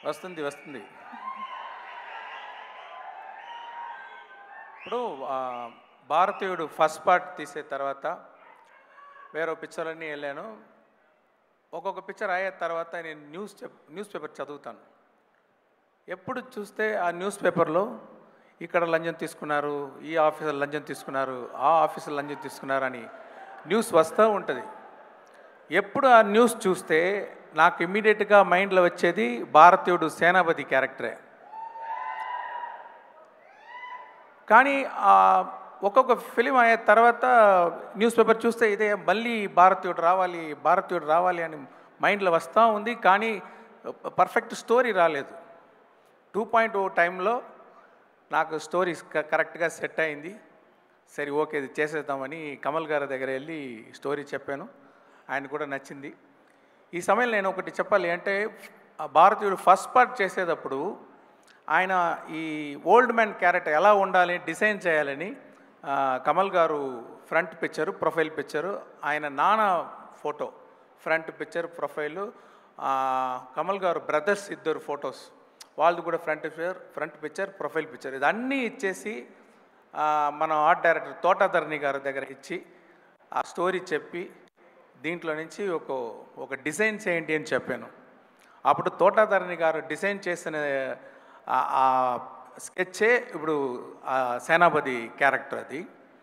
వస్తుంది వస్తుంది. ఇప్పుడు భారతీయుడు ఫస్ట్ పార్ట్ తీసే తర్వాత వేరే పిక్చర్లన్నీ వెళ్ళాను. ఒక్కొక్క పిక్చర్ అయ్యే తర్వాత నేను న్యూస్ పేపర్ చదువుతాను. ఎప్పుడు చూస్తే ఆ న్యూస్ పేపర్లో ఇక్కడ లంచం తీసుకున్నారు, ఈ ఆఫీసర్ లంచం తీసుకున్నారు, ఆ ఆఫీసర్ లంచం తీసుకున్నారు అని న్యూస్ వస్తూ ఉంటుంది. ఎప్పుడు ఆ న్యూస్ చూస్తే నాకు ఇమ్మీడియట్గా మైండ్లో వచ్చేది భారతీయుడు సేనాపతి క్యారెక్టరే. కానీ ఒక్కొక్క ఫిలిం అయ్యే తర్వాత న్యూస్ పేపర్ చూస్తే ఇదే మళ్ళీ భారతీయుడు రావాలి అని మైండ్లో వస్తూ ఉంది. కానీ పర్ఫెక్ట్ స్టోరీ రాలేదు. 2.0 టైంలో నాకు స్టోరీ కరెక్ట్గా సెట్ అయింది. సరే ఓకే ఇది చేసేద్దామని కమల్ గారి దగ్గర వెళ్ళి స్టోరీ చెప్పాను. ఆయన కూడా నచ్చింది. ఈ సమయంలో నేను ఒకటి చెప్పాలి అంటే, భారతీయుడు ఫస్ట్ పార్ట్ చేసేటప్పుడు ఆయన ఈ ఓల్డ్ మ్యాన్ క్యారెక్టర్ ఎలా ఉండాలి డిజైన్ చేయాలని కమల్ గారు ఫ్రంట్ పిక్చరు ప్రొఫైల్ పిక్చరు, ఆయన నాన్న photo front picture profile, Kamal గారు బ్రదర్స్ ఇద్దరు ఫొటోస్ వాళ్ళది కూడా ఫ్రంట్ పిక్చర్ ప్రొఫైల్ పిక్చర్ ఇదన్నీ ఇచ్చేసి మన ఆర్ట్ డైరెక్టర్ తోటాధరణి గారి దగ్గర ఇచ్చి ఆ స్టోరీ చెప్పి దీంట్లో నుంచి ఒక డిజైన్ చేయండి అని చెప్పాను. అప్పుడు తోటాధరణి గారు డిజైన్ చేసిన ఆ స్కెచ్చే ఇప్పుడు సేనాపతి క్యారెక్టర్. అది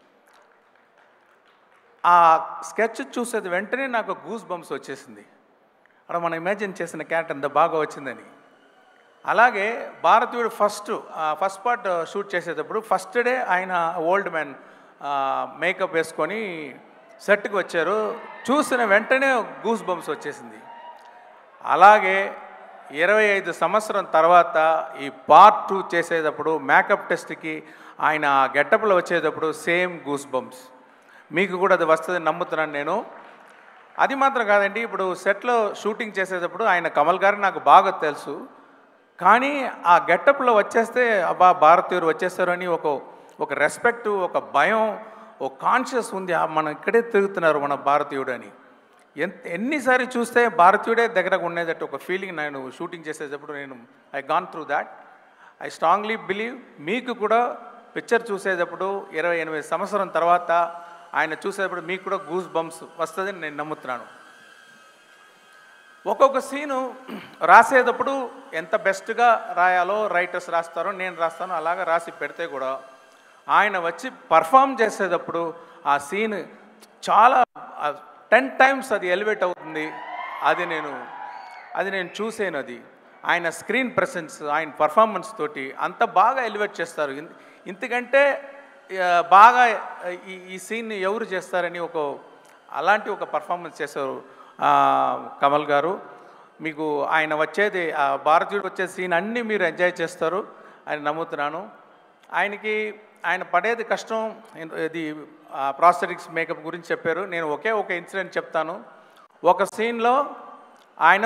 ఆ స్కెచ్ చూసేది వెంటనే నాకు గూస్ బంప్స్ వచ్చేసింది. అక్కడ మనం ఇమాజిన్ చేసిన క్యారెక్టర్ అంత బాగా వచ్చిందని. అలాగే భారతీయుడు ఫస్ట్ పార్ట్ షూట్ చేసేటప్పుడు ఫస్ట్ డే ఆయన ఓల్డ్ మ్యాన్ మేకప్ వేసుకొని సెట్కి వచ్చారు. చూసిన వెంటనే గూస్ బంప్స్ వచ్చేసింది. అలాగే 25 సంవత్సరం తర్వాత ఈ పార్ట్ 2 చేసేటప్పుడు మేకప్ టెస్ట్కి ఆయన గెటప్లో వచ్చేటప్పుడు సేమ్ గూస్ బంప్స్. మీకు కూడా అది వస్తుందని నమ్ముతున్నాను నేను. అది మాత్రం కాదండి, ఇప్పుడు సెట్లో షూటింగ్ చేసేటప్పుడు ఆయన కమల్ గారు నాకు బాగా తెలుసు. కానీ ఆ గెటప్లో వచ్చేస్తే అబ్బా భారతీయుడు వచ్చేస్తారు అని ఒక రెస్పెక్ట్, ఒక భయం, ఒక కాన్షియస్ ఉంది. మనం ఇక్కడే తిరుగుతున్నారు మన భారతీయుడు అని. ఎన్నిసారి చూస్తే భారతీయుడే దగ్గరకు ఉండేటట్టు ఒక ఫీలింగ్ నేను షూటింగ్ చేసేటప్పుడు I gone through that. I strongly believe మీకు కూడా పిక్చర్ చూసేటప్పుడు 28 సంవత్సరం తర్వాత ఆయన చూసేటప్పుడు మీకు కూడా గూస్ బంప్స్ వస్తుందని నేను నమ్ముతున్నాను. ఒక్కొక్క సీను రాసేటప్పుడు ఎంత బెస్ట్గా రాయాలో రైటర్స్ రాస్తారో నేను రాస్తాను. అలాగా రాసి పెడితే కూడా ఆయన వచ్చి పర్ఫామ్ చేసేటప్పుడు ఆ సీన్ చాలా 10 times అది ఎలివేట్ అవుతుంది. అది నేను చూసాను. అది ఆయన స్క్రీన్ ప్రెసెన్స్, ఆయన పర్ఫార్మెన్స్ తోటి అంత బాగా ఎలివేట్ చేస్తారు. ఇంతకంటే బాగా ఈ సీన్ని ఎవరు చేస్తారని అలాంటి ఒక పర్ఫార్మెన్స్ చేశారు కమల్ గారు. మీకు ఆయన వచ్చేది భారతీయుడు వచ్చే సీన్ అన్నీ మీరు ఎంజాయ్ చేస్తారు అని నమ్ముతున్నాను. ఆయన పడేది కష్టం. ఇది ప్రాస్థెటిక్స్ మేకప్ గురించి చెప్పారు. నేను ఒక ఇన్సిడెంట్ చెప్తాను. ఒక సీన్లో ఆయన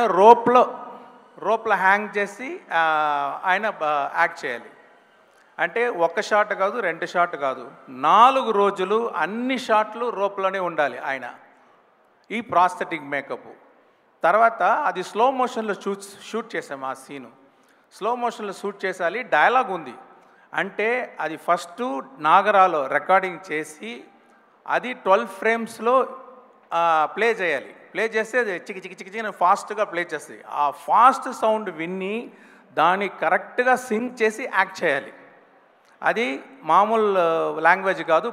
రోప్లో హ్యాంగ్ చేసి ఆయన యాక్ట్ చేయాలి. అంటే 1 షాట్ కాదు, 2 షాట్ కాదు, 4 రోజులు అన్ని షాట్లు రోప్లోనే ఉండాలి ఆయన. ఈ ప్రాస్థెటిక్ మేకప్ తర్వాత అది స్లో మోషన్లో షూట్ చేసాం. ఆ సీను స్లో మోషన్లో షూట్ చేసాలి. డైలాగ్ ఉంది అంటే అది ఫస్ట్ నాగరాలో రికార్డింగ్ చేసి అది 12 ఫ్రేమ్స్లో ప్లే చేయాలి. ప్లే చేస్తే అది చికి చికి చికి చికి ఫాస్ట్గా ప్లే చేస్తుంది. ఆ ఫాస్ట్ సౌండ్ విని దాన్ని కరెక్ట్గా సింగ్ చేసి యాక్ట్ చేయాలి. అది మామూలు లాంగ్వేజ్ కాదు,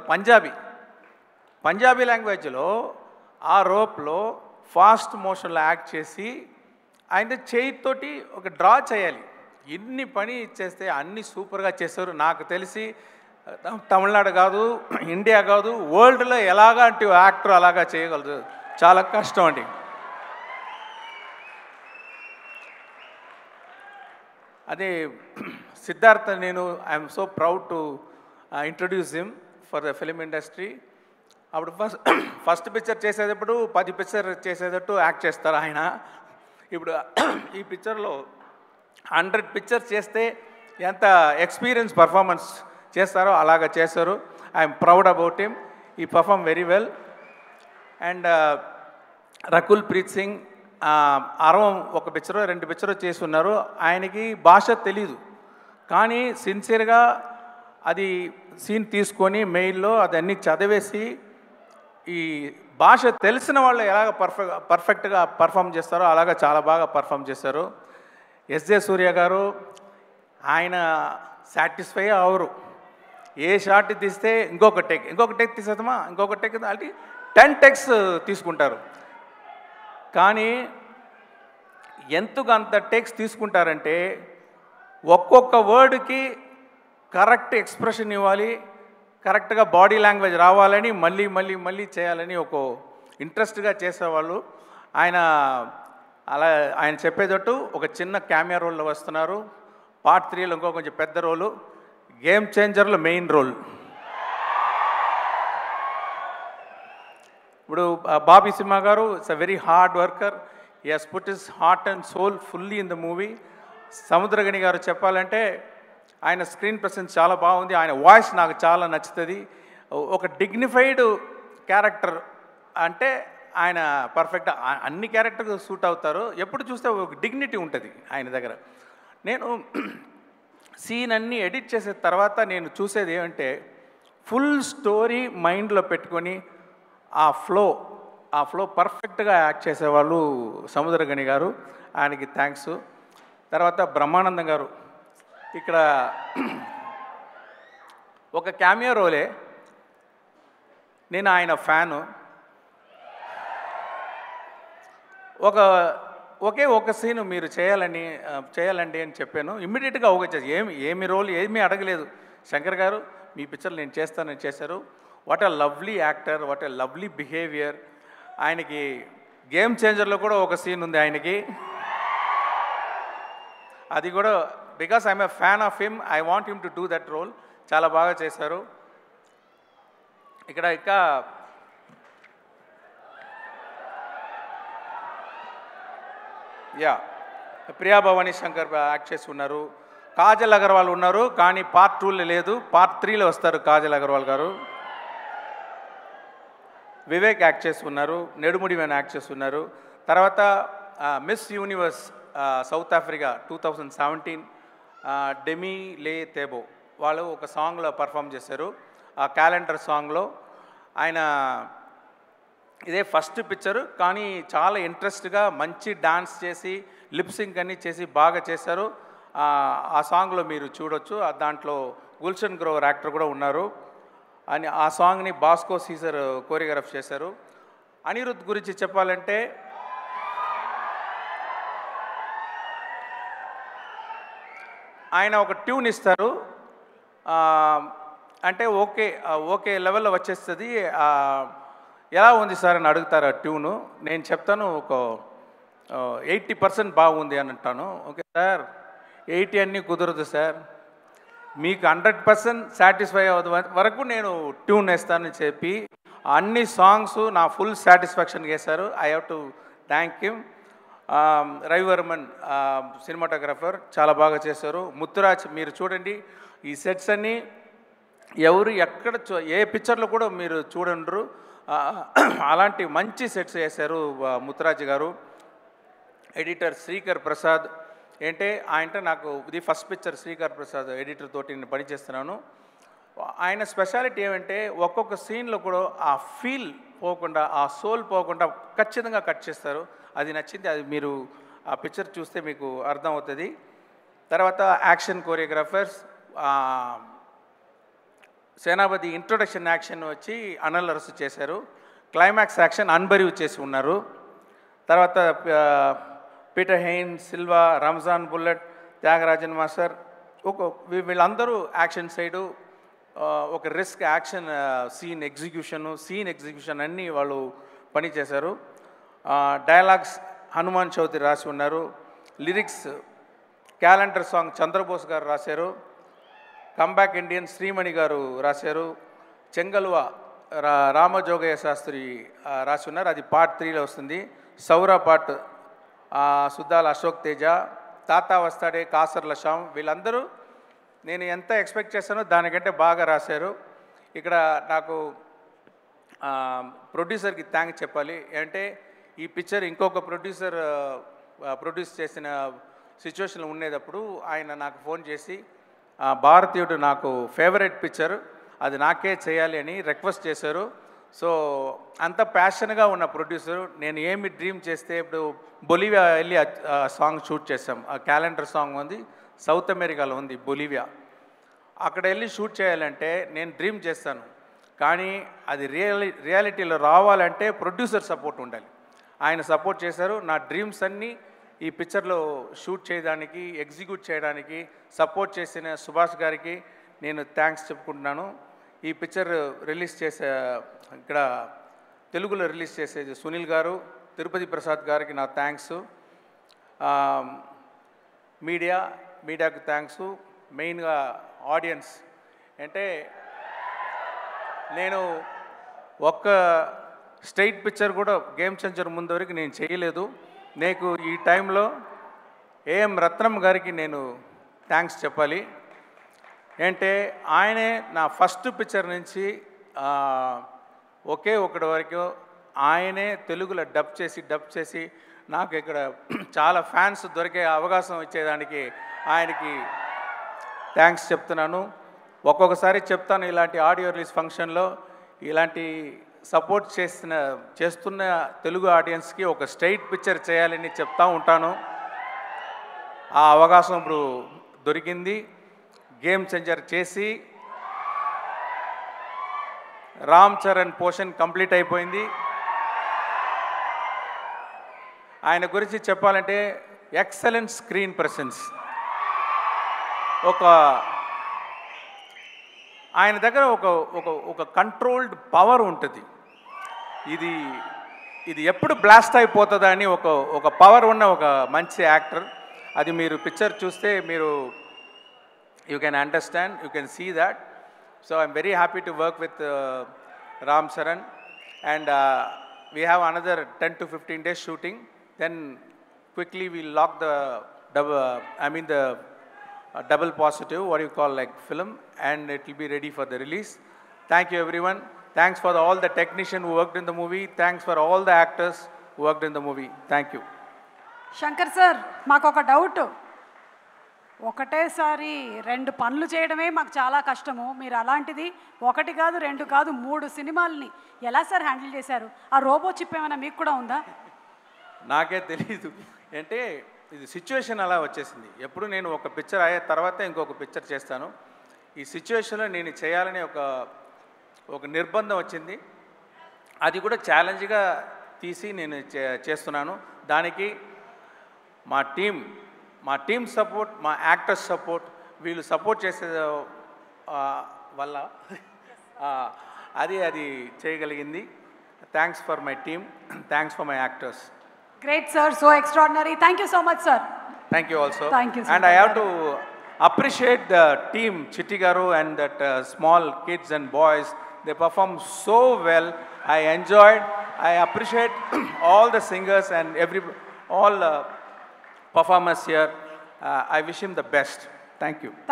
పంజాబీ లాంగ్వేజ్లో ఆ రోప్లో ఫాస్ట్ మోషన్లో యాక్ట్ చేసి ఆయన చేయితోటి ఒక డ్రా చేయాలి. ఇన్ని పని చేస్తే అన్ని సూపర్గా చేస్తారు. నాకు తెలిసి తమిళనాడు కాదు, ఇండియా కాదు, వరల్డ్లో ఎలాగంటి యాక్టర్ అలాగా చేయగలరు. చాలా కష్టం అండి. అదే Siddhartha, I'm so proud to introduce him for the film industry. అప్పుడు ఫస్ట్ పిక్చర్ చేసేటప్పుడు 10 పిక్చర్ చేసేటట్టు యాక్ట్ చేస్తారు ఆయన. ఇప్పుడు ఈ పిక్చర్లో 100 పిక్చర్స్ చేస్తే ఎంత ఎక్స్పీరియన్స్ పర్ఫార్మెన్స్ చేస్తారో అలాగా చేస్తారు. I'm proud about him. He perform very well. And Rakul Preet Singh అరవం ఒక పిక్చరో 2 పిక్చరో చేసి ఉన్నారు. ఆయనకి భాష తెలీదు, కానీ సిన్సియర్గా అది సీన్ తీసుకొని మెయిల్లో అదన్నీ చదివేసి ఈ భాష తెలిసిన వాళ్ళు ఎలాగ పర్ఫెక్ట్గా పర్ఫామ్ చేస్తారో అలాగా చాలా బాగా పర్ఫామ్ చేశారు. ఎస్జే సూర్య గారు ఆయన సాటిస్ఫై అవరు. ఏ షాట్ తీస్తే ఇంకొక టేక్ తీసేద్దామా, ఇంకొక టేక్ అంటే 10 టెక్స్ తీసుకుంటారు. కానీ ఎంతగా అంత టేక్స్ తీసుకుంటారంటే ఒక్కొక్క వర్డ్కి కరెక్ట్ ఎక్స్ప్రెషన్ ఇవ్వాలి, కరెక్ట్గా బాడీ లాంగ్వేజ్ రావాలని మళ్ళీ మళ్ళీ మళ్ళీ చేయాలని ఒక ఇంట్రెస్ట్గా చేసేవాళ్ళు. ఆయన చెప్పేటట్టు ఒక చిన్న క్యామియా రోల్లో వస్తున్నారు. పార్ట్ 3లో ఇంకో కొంచెం పెద్ద రోలు, గేమ్ చేంజర్లో మెయిన్ రోల్. ఇప్పుడు బాబీ సింహ గారు it's a very hard worker. He has put his heart and soul fully in the movie. Samuthirakani గారు చెప్పాలంటే ఆయన స్క్రీన్ ప్రెసెన్స్ చాలా బాగుంది. ఆయన వాయిస్ నాకు చాలా నచ్చుతుంది. ఒక డిగ్నిఫైడ్ క్యారెక్టర్ అంటే ఆయన పర్ఫెక్ట్ అన్ని క్యారెక్టర్కి సూట్ అవుతారు. ఎప్పుడు చూస్తే ఒక డిగ్నిటీ ఉంటుంది ఆయన దగ్గర. నేను సీన్ అన్నీ ఎడిట్ చేసిన తర్వాత నేను చూసేది ఏమంటే ఫుల్ స్టోరీ మైండ్లో పెట్టుకొని ఆ ఫ్లో పర్ఫెక్ట్గా యాక్ట్ చేసేవాళ్ళు సముద్రగని గారు. ఆయనకి థ్యాంక్స్. తర్వాత బ్రహ్మానందం గారు ఇక్కడ ఒక క్యామియో రోలే. నేను ఆయన ఫ్యాను. ఒక సీను మీరు చేయాలండి అని చెప్పాను. ఇమ్మీడియట్గా చేసి ఏమి రోల్ ఏమీ అడగలేదు. శంకర్ గారు మీ పిక్చర్ నేను చేస్తానని చేశారు. What a lovely actor, what a lovely behaviour. ఆయనకి గేమ్ చేంజర్లో కూడా ఒక సీన్ ఉంది ఆయనకి. అది కూడా because I'm a fan of him, I want him to do that role. చాలా బాగా చేశారు. ఇక్కడ ఇంకా ప్రియా భవానీ శంకర్ యాక్ట్ చేసి ఉన్నారు. కాజల్ అగర్వాల్ ఉన్నారు, కానీ పార్ట్ 2లో లేదు, పార్ట్ 3లో వస్తారు కాజల్ అగర్వాల్ గారు. వివేక్ యాక్ట్ చేసి ఉన్నారు, నెడుముడి వేణు యాక్ట్ చేసి ఉన్నారు. తర్వాత miss universe South Africa 2017 Demi Leigh తేబో వాళ్ళు ఒక సాంగ్లో పర్ఫామ్ చేశారు. ఆ క్యాలెండర్ సాంగ్లో ఆయన ఇదే ఫస్ట్ పిక్చరు, కానీ చాలా ఇంట్రెస్ట్గా మంచి డాన్స్ చేసి లిప్సింగ్ అన్నీ చేసి బాగా చేశారు. ఆ సాంగ్లో మీరు చూడొచ్చు. దాంట్లో గుల్షన్ గ్రోవర్ యాక్టర్ కూడా ఉన్నారు. అని ఆ సాంగ్ని బాస్కో సీజర్ కోరియోగ్రాఫ్ చేశారు. అనిరుద్ధ్ గురించి చెప్పాలంటే ఆయన ఒక ట్యూన్ ఇస్తారు, అంటే ఓకే లెవెల్లో వచ్చేస్తుంది. ఎలా ఉంది సార్ అని అడుగుతారు ఆ ట్యూను. నేను చెప్తాను ఒక 80% బాగుంది అని అంటాను. ఓకే సార్ 80 అన్నీ కుదరదు సార్, మీకు 100% సాటిస్ఫై అవ్వదు వరకు నేను ట్యూన్ వేస్తానని చెప్పి అన్ని సాంగ్స్ నా ఫుల్ సాటిస్ఫాక్షన్ చేశారు. I have to thank him. Ravivarman cinematographer చాలా బాగా చేశారు. ముత్తురాజ్ మీరు చూడండి, ఈ సెట్స్ అన్నీ ఎవరు ఎక్కడ ఏ పిక్చర్లో కూడా మీరు చూడండ్రు, అలాంటి మంచి సెట్స్ చేశారు ముత్తురాజ్ గారు. ఎడిటర్ శ్రీకర్ ప్రసాద్ ఆయనంటే నాకు ఇది first picture. Srikar Prasad editor తోటి నేను పనిచేస్తున్నాను. ఆయన స్పెషాలిటీ ఏమంటే ఒక్కొక్క సీన్లో కూడా ఆ ఫీల్ పోకుండా, ఆ సోల్ పోకుండా ఖచ్చితంగా కట్ చేస్తారు. అది నచ్చింది. అది మీరు ఆ పిక్చర్ చూస్తే మీకు అర్థమవుతుంది. తర్వాత action choreographers Senapathi introduction action వచ్చి అనిల్ అరసు చేశారు. క్లైమాక్స్ యాక్షన్ అన్బరీవ్ చేసి ఉన్నారు. తర్వాత Peter Hein, Silva, Ramzan Bullet, Thyagarajan master వీళ్ళందరూ యాక్షన్ సైడు ఒక రిస్క్ యాక్షన్ సీన్ ఎగ్జిక్యూషన్ అన్నీ వాళ్ళు పని చేశారు. డైలాగ్స్ హనుమాన్ చౌదరి రాసి ఉన్నారు. లిరిక్స్ క్యాలెండర్ సాంగ్ చంద్రబోస్ గారు రాశారు. కంబ్యాక్ ఇండియన్ శ్రీమణి గారు రాశారు. చెంగల్వ రామజోగయ్య శాస్త్రి రాసి ఉన్నారు. అది పార్ట్ 3లో వస్తుంది. సౌరా పార్ట్ సుద్దాల అశోక్ తేజ, తాతా వస్తాడే కాసర్ల శ్యామ్ వీళ్ళందరూ నేను ఎంత ఎక్స్పెక్ట్ చేశానో దానికంటే బాగా రాశారు. ఇక్కడ నాకు ప్రొడ్యూసర్కి థ్యాంక్స్ చెప్పాలి. అంటే ఈ పిక్చర్ ఇంకొక ప్రొడ్యూసర్ ప్రొడ్యూస్ చేసిన సిచ్యువేషన్ ఉండేటప్పుడు ఆయన నాకు ఫోన్ చేసి భారతీయుడు నాకు ఫేవరెట్ పిక్చర్, అది నాకే చేయాలి అని రిక్వెస్ట్ చేశారు. సో అంత ప్యాషన్గా ఉన్న ప్రొడ్యూసరు, నేను ఏమి డ్రీమ్ చేస్తే ఇప్పుడు బొలివియా వెళ్ళి సాంగ్ షూట్ చేసాం. ఆ క్యాలెండర్ సాంగ్ ఉంది, సౌత్ అమెరికాలో ఉంది బొలివియా. అక్కడ వెళ్ళి షూట్ చేయాలంటే నేను డ్రీమ్ చేస్తాను, కానీ అది రియాలిటీలో రావాలంటే ప్రొడ్యూసర్ సపోర్ట్ ఉండాలి. ఆయన సపోర్ట్ చేశారు. నా డ్రీమ్స్ అన్నీ ఈ పిక్చర్లో షూట్ చేయడానికి, ఎగ్జిక్యూట్ చేయడానికి సపోర్ట్ చేసిన సుభాష్ గారికి నేను థ్యాంక్స్ చెప్పుకుంటున్నాను. ఈ పిక్చర్ రిలీజ్ చేసే ఇక్కడ తెలుగులో రిలీజ్ చేసేది సునీల్ గారు, తిరుపతి ప్రసాద్ గారికి నా థ్యాంక్స్. మీడియాకు థ్యాంక్స్. మెయిన్గా ఆడియన్స్ అంటే నేను ఒక్క స్ట్రైట్ పిక్చర్ కూడా గేమ్ చేంజర్ ముందు వరకు నేను చేయలేదు. నీకు ఈ టైంలో ఏఎం రత్నం గారికి నేను థ్యాంక్స్ చెప్పాలి. అంటే ఆయనే నా ఫస్ట్ పిక్చర్ నుంచి ఒకే ఒకటి వరకు ఆయనే తెలుగులో డబ్ చేసి నాకు ఇక్కడ చాలా ఫ్యాన్స్ దొరికే అవకాశం ఇచ్చేదానికి ఆయనకి థ్యాంక్స్ చెప్తున్నాను. ఒక్కొక్కసారి చెప్తాను, ఇలాంటి ఆడియో రిలీజ్ ఫంక్షన్లో ఇలాంటి సపోర్ట్ చేస్తున్న తెలుగు ఆడియన్స్కి ఒక స్ట్రైట్ పిక్చర్ చేయాలని చెప్తూ ఉంటాను. ఆ అవకాశం ఇప్పుడు దొరికింది. గేమ్ చేంజర్ చేసి రామ్ చరణ్ పోర్షన్ కంప్లీట్ అయిపోయింది. ఆయన గురించి చెప్పాలంటే ఎక్సలెంట్ స్క్రీన్ ప్రెసెన్స్. ఆయన దగ్గర ఒక కంట్రోల్డ్ పవర్ ఉంటుంది. ఇది ఎప్పుడు బ్లాస్ట్ అయిపోతుందా అని ఒక పవర్ ఉన్న ఒక మంచి యాక్టర్. అది మీరు పిక్చర్ చూస్తే మీరు you can understand, you can see that. So I'm very happy to work with Ram Charan. And we have another 10 to 15 days shooting. Then quickly we'll lock the double positive, what you call like film, and it will be ready for the release. Thank you everyone. Thanks for all the technicians who worked in the movie. Thanks for all the actors who worked in the movie. Thank you. Shankar sir, మాకు ఒక doubt. ఒకటేసారి 2 పనులు చేయడమే మాకు చాలా కష్టము. మీరు అలాంటిది 1 కాదు 2 కాదు 3 సినిమాలని ఎలా సార్ హ్యాండిల్ చేశారు? ఆ రోబో చిప్ ఏమైనా మీకు కూడా ఉందా? నాకే తెలీదు. అంటే ఇది సిచ్యువేషన్ అలా వచ్చేసింది. ఎప్పుడు నేను ఒక పిక్చర్ అయ్యే తర్వాత ఇంకొక పిక్చర్ చేస్తాను. ఈ సిచ్యువేషన్లో నేను చేయాలని ఒక నిర్బంధం వచ్చింది. అది కూడా ఛాలెంజ్గా తీసి నేను చేస్తున్నాను. దానికి మా టీమ్ సపోర్ట్, మా యాక్టర్స్ సపోర్ట్, వీళ్ళు సపోర్ట్ చేసే వల్ల అది చేయగలిగింది. Thanks for my team, thanks for my actors. Great sir, so extraordinary. Thank you so much sir. Thank you also. Thank you sir. And I have to appreciate the team, Chitti Garu and that small kids and boys. They performed so well. I enjoyed. I appreciate all the singers and all performers here. I wish him the best. Thank you.